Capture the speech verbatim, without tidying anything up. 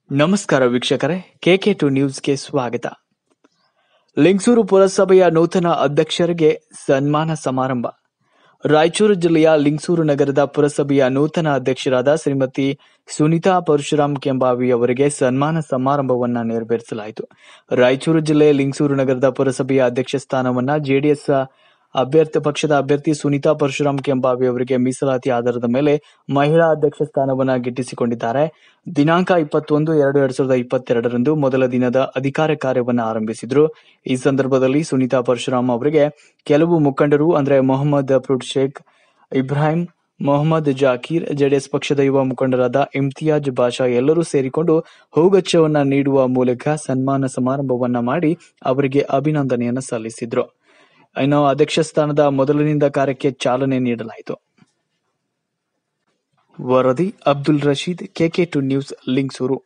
ನಮಸ್ಕಾರ ವೀಕ್ಷಕರೇ, K K to ನ್ಯೂಸ್ಗೆ ಸ್ವಾಗತ. ಲಿಂಗಸೂರು ಪುರಸಭೆಯ ನೂತನ ಅಧ್ಯಕ್ಷರಿಗೆ ಸನ್ಮಾನ ಸಮಾರಂಭ. ರಾಯಚೂರು ಜಿಲ್ಲೆಯ ಲಿಂಗಸೂರು ನಗರದ ಪುರಸಭೆಯ ನೂತನ ಅಧ್ಯಕ್ಷರಾದ ಶ್ರೀಮತಿ ಸುನೀತಾ ಪರಶುರಾಮ್ ಕೆಂಬಾವಿ ಅವರಿಗೆ ಸನ್ಮಾನ ಸಮಾರಂಭವನ್ನ ನೆರವೇರಿಸಲಾಯಿತು. ರಾಯಚೂರು ಜಿಲ್ಲೆ ಲಿಂಗಸೂರು ನಗರದ ಪುರಸಭೆಯ ಅಧ್ಯಕ್ಷ ಸ್ಥಾನವನ್ನ ಜೆಡಿಎಸ್ ಅಭ್ಯರ್ಥಿ ಪಕ್ಷದ ಅಭ್ಯರ್ಥಿ ಸುನೀತಾ ಪರಶುರಾಮ್ ಕೆಂಬಾವಿ ಅವರಿಗೆ ಮೀಸಲಾತಿ ಆಧಾರದ ಮೇಲೆ ಮಹಿಳಾ ಅಧ್ಯಕ್ಷ ಸ್ಥಾನವನ್ನ ಗಿಟ್ಟಿಸಿಕೊಂಡಿದ್ದಾರೆ. ದಿನಾಂಕ ಇಪ್ಪತ್ತೊಂದು ಎರಡು ಎರಡ್ ಸಾವಿರದ ಇಪ್ಪತ್ತೆರಡರಂದು ಮೊದಲ ದಿನದ ಅಧಿಕಾರ ಕಾರ್ಯವನ್ನು ಆರಂಭಿಸಿದ್ರು. ಈ ಸಂದರ್ಭದಲ್ಲಿ ಸುನೀತಾ ಪರಶುರಾಮ್ ಅವರಿಗೆ ಕೆಲವು ಮುಖಂಡರು ಅಂದ್ರೆ ಮೊಹಮ್ಮದ್ ಫ್ರೂಟ್ ಶೇಖ್, ಇಬ್ರಾಹಿಂ, ಮೊಹಮ್ಮದ್ ಜಾಕೀರ್, ಜೆಡಿಎಸ್ ಪಕ್ಷದ ಯುವ ಮುಖಂಡರಾದ ಇಮ್ತಿಯಾಜ್ ಬಾಷಾ ಎಲ್ಲರೂ ಸೇರಿಕೊಂಡು ಹೂಗುಚ್ಛವನ್ನ ನೀಡುವ ಮೂಲಕ ಸನ್ಮಾನ ಸಮಾರಂಭವನ್ನ ಮಾಡಿ ಅವರಿಗೆ ಅಭಿನಂದನೆಯನ್ನ ಸಲ್ಲಿಸಿದ್ರು. ಇನ್ನು ಅಧ್ಯಕ್ಷ ಸ್ಥಾನದ ಮೊದಲಿನಿಂದ ಕಾರ್ಯಕ್ಕೆ ಚಾಲನೆ ನೀಡಲಾಯಿತು. ವರದಿ Abdul Rasheed, KK two news, Lingasuru.